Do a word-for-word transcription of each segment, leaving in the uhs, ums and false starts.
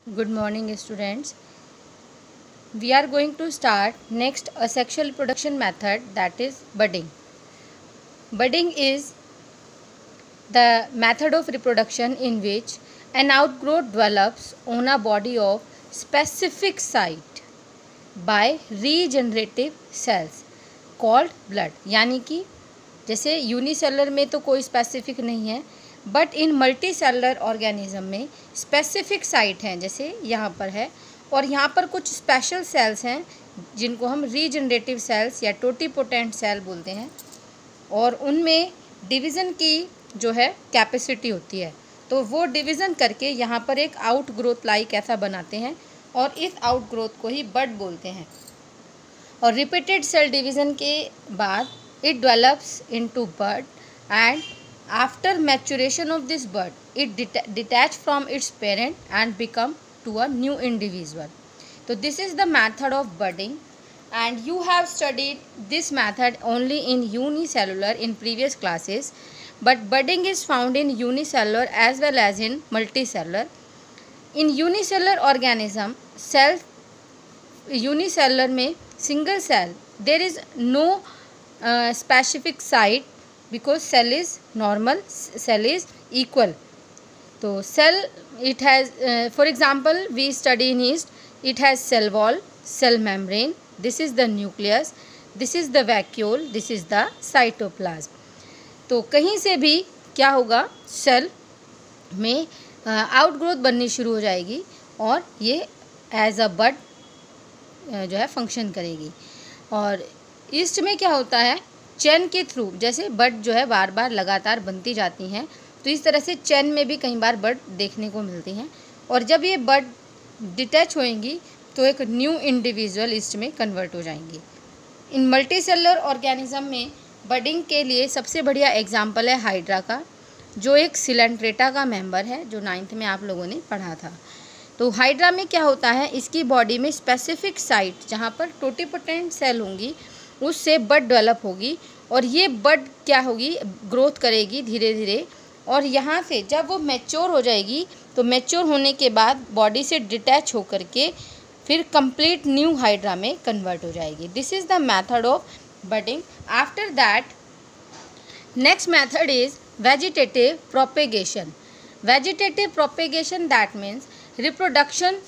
Good morning, students. We are going to start next a sexual reproduction method, that is budding. Budding is the method of reproduction in which an outgrowth develops on a body of specific site by regenerative cells called blood. यानी कि जैसे unicellular में तो कोई specific नहीं है, but इन multi cellular organism में स्पेसिफिक साइट हैं, जैसे यहाँ पर है, और यहाँ पर कुछ स्पेशल सेल्स हैं जिनको हम रीजनरेटिव सेल्स या टोटीपोटेंट सेल बोलते हैं, और उनमें डिवीज़न की जो है कैपेसिटी होती है। तो वो डिवीज़न करके यहाँ पर एक आउट ग्रोथ लाइक ऐसा बनाते हैं, और इस आउट ग्रोथ को ही बड बोलते हैं। और रिपीटेड सेल डिवीज़न के बाद it develops into bud, and after maturation of this bud it det detach from its parent and become to a new individual. So this is the method of budding, and you have studied this method only in unicellular in previous classes, but budding is found in unicellular as well as in multicellular. In unicellular organism, cell unicellular में single cell there is no Uh, specific site because cell is normal, cell is equal. So cell it has uh, for example we study in yeast, it has cell wall, cell membrane, this is the nucleus, this is the vacuole, this is the cytoplasm. तो कहीं से भी क्या होगा, cell में outgrowth uh, बननी शुरू हो जाएगी और ये एज अ बड जो है फंक्शन करेगी। और ईस्ट में क्या होता है, चेन के थ्रू जैसे बड जो है बार बार लगातार बनती जाती हैं, तो इस तरह से चेन में भी कई बार बड देखने को मिलती हैं, और जब ये बड डिटैच होएंगी तो एक न्यू इंडिविजुअल ईस्ट में कन्वर्ट हो जाएंगी। इन मल्टी सेलुलर ऑर्गेनिज्म में बडिंग के लिए सबसे बढ़िया एग्जाम्पल है हाइड्रा का, जो एक सिलेंट्रेटा का मेंबर है, जो नाइन्थ में आप लोगों ने पढ़ा था। तो हाइड्रा में क्या होता है, इसकी बॉडी में स्पेसिफिक साइट जहाँ पर टोटीपोटेंट सेल होंगी उससे बड डेवलप होगी, और ये बड क्या होगी, ग्रोथ करेगी धीरे धीरे, और यहाँ से जब वो मैच्योर हो जाएगी तो मैच्योर होने के बाद बॉडी से डिटैच होकर के फिर कंप्लीट न्यू हाइड्रा में कन्वर्ट हो जाएगी। This is the method of budding. After that next method is vegetative propagation. Vegetative propagation that means reproduction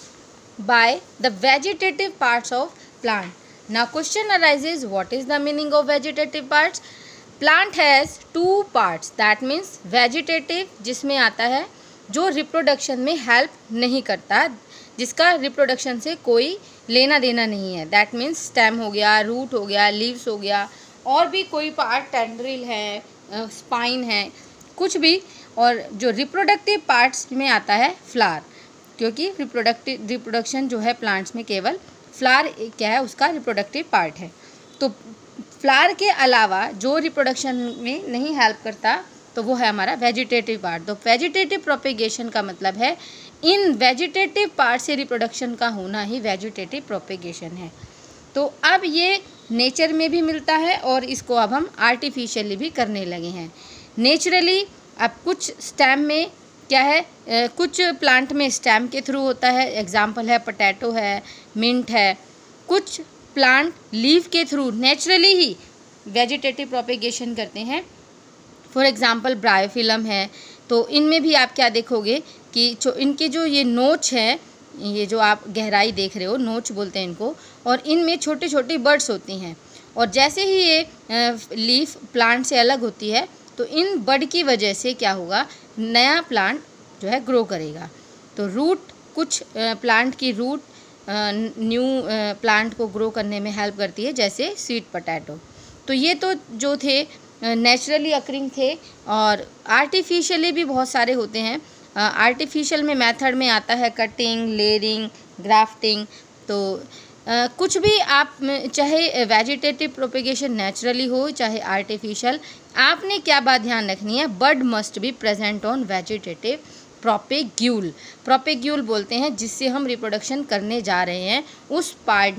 by the vegetative parts of plant. Now question arises, what is the meaning of vegetative parts? Plant has two parts, that means vegetative जिसमें आता है जो reproduction में help नहीं करता, जिसका reproduction से कोई लेना देना नहीं है, दैट मीन्स स्टेम हो गया, रूट हो गया, लीव्स हो गया, और भी कोई पार्ट टेंड्रिल है, स्पाइन है, कुछ भी। और जो रिप्रोडक्टिव पार्ट्स में आता है फ्लावर, क्योंकि रिप्रोडक्टिव रिप्रोडक्शन जो है प्लांट्स में केवल फ्लावर क्या है, उसका रिप्रोडक्टिव पार्ट है। तो फ्लावर के अलावा जो रिप्रोडक्शन में नहीं हेल्प करता तो वो है हमारा वेजिटेटिव पार्ट। तो वेजिटेटिव प्रोपेगेशन का मतलब है इन वेजिटेटिव पार्ट से रिप्रोडक्शन का होना ही वेजिटेटिव प्रोपेगेशन है। तो अब ये नेचर में भी मिलता है और इसको अब हम आर्टिफिशियली भी करने लगे हैं। नेचुरली अब कुछ स्टेम में क्या है, ए, कुछ प्लांट में स्टेम के थ्रू होता है, एग्जाम्पल है पोटैटो है, मिंट है। कुछ प्लांट लीफ के थ्रू नेचुरली ही वेजिटेटिव प्रोपेगेशन करते हैं, फॉर एग्जांपल ब्रायोफिलम है। तो इनमें भी आप क्या देखोगे कि जो इनके जो ये नोच है, ये जो आप गहराई देख रहे हो, नोच बोलते हैं इनको, और इनमें छोटी छोटी बड्स होती हैं, और जैसे ही ये लीफ प्लांट से अलग होती है तो इन बड की वजह से क्या होगा, नया प्लांट जो है ग्रो करेगा। तो रूट, कुछ प्लांट की रूट न्यू प्लांट को ग्रो करने में हेल्प करती है, जैसे स्वीट पोटैटो। तो ये तो जो थे नेचुरली अकरिंग थे, और आर्टिफिशियली भी बहुत सारे होते हैं। आर्टिफिशियल में मेथड में आता है कटिंग, लेयरिंग, ग्राफ्टिंग। तो Uh, कुछ भी आप चाहे वेजिटेटिव प्रोपेगेशन नेचुरली हो चाहे आर्टिफिशियल, आपने क्या बात ध्यान रखनी है, bud must be present on vegetative propagule. Propagule बोलते हैं जिससे हम रिप्रोडक्शन करने जा रहे हैं, उस पार्ट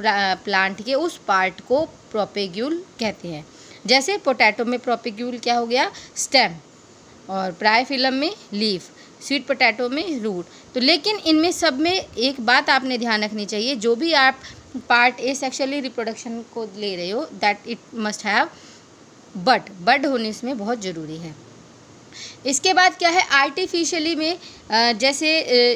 प्लांट के उस पार्ट को प्रोपेग्यूल कहते हैं। जैसे पोटैटो में प्रोपेग्यूल क्या हो गया, स्टेम, और ब्रायोफिलम में लीफ, स्वीट पोटैटो में रूट। तो लेकिन इनमें सब में एक बात आपने ध्यान रखनी चाहिए, जो भी आप पार्ट ए सेक्सुअली रिप्रोडक्शन को ले रहे हो that it must have bud bud होने इसमें बहुत ज़रूरी है। इसके बाद क्या है, आर्टिफिशियली में जैसे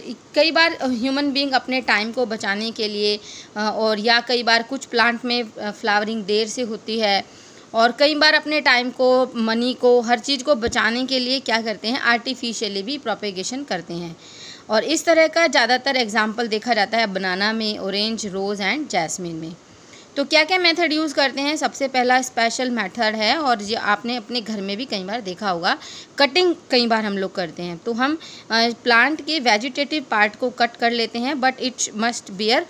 कई बार ह्यूमन बीइंग अपने टाइम को बचाने के लिए और या कई बार कुछ प्लांट में फ्लावरिंग देर से होती है और कई बार अपने टाइम को, मनी को, हर चीज़ को बचाने के लिए क्या करते हैं, आर्टिफिशियली भी प्रोपेगेशन करते हैं। और इस तरह का ज़्यादातर एग्जाम्पल देखा जाता है बनाना में, ऑरेंज, रोज़ एंड जैस्मिन में। तो क्या क्या मेथड यूज़ करते हैं, सबसे पहला स्पेशल मेथड है और ये आपने अपने घर में भी कई बार देखा होगा, कटिंग कई बार हम लोग करते हैं। तो हम प्लांट के वेजिटेटिव पार्ट को कट कर लेते हैं but it must bear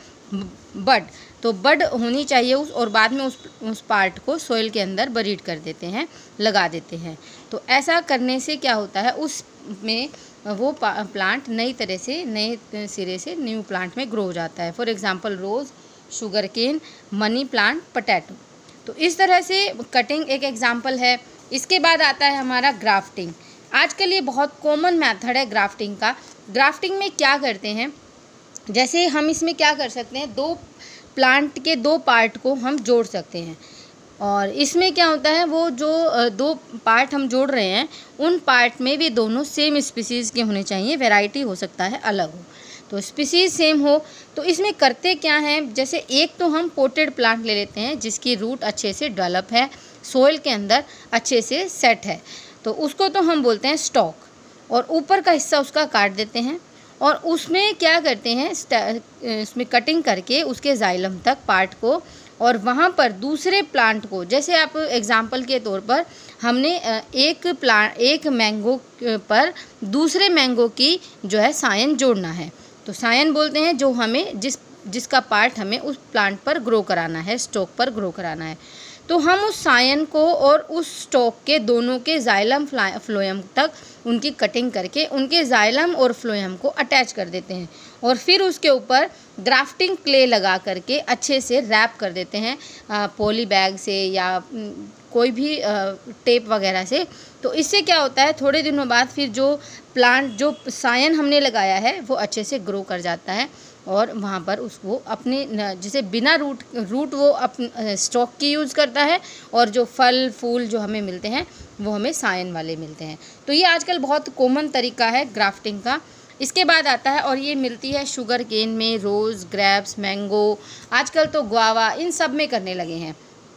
bud, तो बड होनी चाहिए उस, और बाद में उस उस पार्ट को सोइल के अंदर बरीड कर देते हैं, लगा देते हैं। तो ऐसा करने से क्या होता है, उसमें वो प्लांट नई तरह से, नए सिरे से न्यू प्लांट में ग्रो हो जाता है। For example rose, sugar cane, money plant, potato. तो इस तरह से कटिंग एक एग्जांपल है। इसके बाद आता है हमारा ग्राफ्टिंग। आजकल ये बहुत कॉमन मेथड है ग्राफ्टिंग का। ग्राफ्टिंग में क्या करते हैं, जैसे हम इसमें क्या कर सकते हैं, दो प्लांट के दो पार्ट को हम जोड़ सकते हैं और इसमें क्या होता है, वो जो दो पार्ट हम जोड़ रहे हैं उन पार्ट में भी दोनों सेम स्पीसीज़ के होने चाहिए, वैरायटी हो सकता है अलग हो, तो स्पीसीज़ सेम हो। तो इसमें करते क्या हैं, जैसे एक तो हम पोटेड प्लांट ले लेते हैं जिसकी रूट अच्छे से डेवलप है, सोइल के अंदर अच्छे से सेट है, तो उसको तो हम बोलते हैं स्टॉक, और ऊपर का हिस्सा उसका काट देते हैं और उसमें क्या करते हैं, इसमें कटिंग करके उसके जाइलम तक पार्ट को, और वहाँ पर दूसरे प्लांट को, जैसे आप एग्जांपल के तौर पर हमने एक प्लांट, एक मैंगो पर दूसरे मैंगो की जो है सायन जोड़ना है, तो सायन बोलते हैं जो हमें जिस जिसका पार्ट हमें उस प्लांट पर ग्रो कराना है, स्टॉक पर ग्रो कराना है। तो हम उस सायन को और उस स्टॉक के दोनों के जाइलम फ्लोएम तक उनकी कटिंग करके उनके जाइलम और फ्लोएम को अटैच कर देते हैं और फिर उसके ऊपर ग्राफ्टिंग क्ले लगा करके अच्छे से रैप कर देते हैं पॉली बैग से या कोई भी टेप वगैरह से। तो इससे क्या होता है, थोड़े दिनों बाद फिर जो प्लांट, जो सायन हमने लगाया है वो अच्छे से ग्रो कर जाता है और वहाँ पर उसको अपने, जैसे बिना रूट रूट वो अपने स्टॉक की यूज़ करता है और जो फल फूल जो हमें मिलते हैं वो हमें सायन वाले मिलते हैं। तो ये आजकल बहुत कॉमन तरीका है ग्राफ्टिंग का। इसके बाद आता है, और ये मिलती है शुगर केन में, रोज़, ग्रेप्स, मैंगो, आजकल तो गुआवा, इन सब में करने लगे हैं।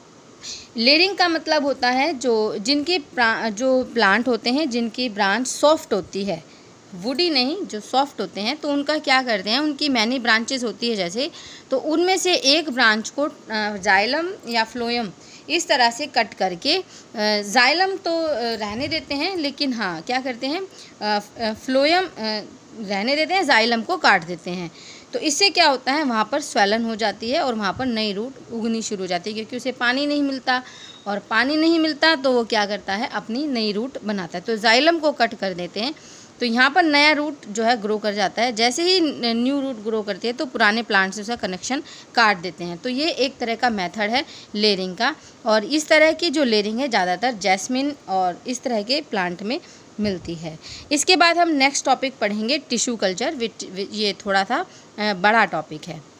लेयरिंग का मतलब होता है जो जिनके जो प्लांट होते हैं जिनकी ब्रांच सॉफ्ट होती है, वुडी नहीं, जो सॉफ्ट होते हैं, तो उनका क्या करते हैं, उनकी मैनी ब्रांचेस होती है जैसे, तो उनमें से एक ब्रांच को जाइलम या फ्लोएम इस तरह से कट करके, जाइलम तो रहने देते हैं लेकिन हाँ क्या करते हैं, फ्लोएम रहने देते हैं, जाइलम को काट देते हैं। तो इससे क्या होता है, वहाँ पर स्वेलन हो जाती है और वहाँ पर नई रूट उगनी शुरू हो जाती है, क्योंकि उसे पानी नहीं मिलता, और पानी नहीं मिलता तो वो क्या करता है, अपनी नई रूट बनाता है। तो जाइलम को कट कर देते हैं, तो यहाँ पर नया रूट जो है ग्रो कर जाता है। जैसे ही न्यू रूट ग्रो करती है तो पुराने प्लांट से उसका कनेक्शन काट देते हैं। तो ये एक तरह का मेथड है लेयरिंग का, और इस तरह की जो लेयरिंग है ज़्यादातर जैस्मिन और इस तरह के प्लांट में मिलती है। इसके बाद हम नेक्स्ट टॉपिक पढ़ेंगे टिश्यू कल्चर, विच ये थोड़ा सा बड़ा टॉपिक है।